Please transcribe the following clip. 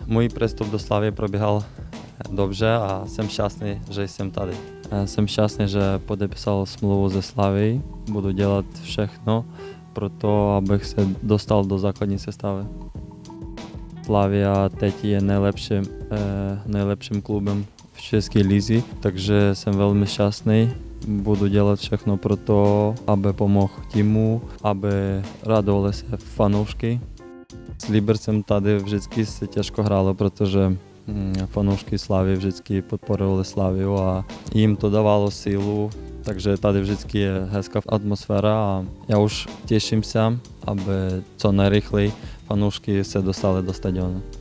Můj přestup do Slavie probíhal dobře a jsem šťastný, že jsem tady. Jsem šťastný, že podepsal smlouvu se Slavií. Budu dělat všechno pro to, abych se dostal do základní sestavy. Slavia teď je nejlepším klubem v české lize, takže jsem velmi šťastný. Budu dělat všechno pro to, aby pomohl týmu, aby radovali se fanoušky. S Libercem tady vždycky se těžko hrálo, protože fanoušky Slavie vždycky podporovali Slaviu a jim to dávalo sílu, takže tady vždycky je hezká atmosféra a já už těším se, aby co nejrychleji fanoušky se dostali do stadionu.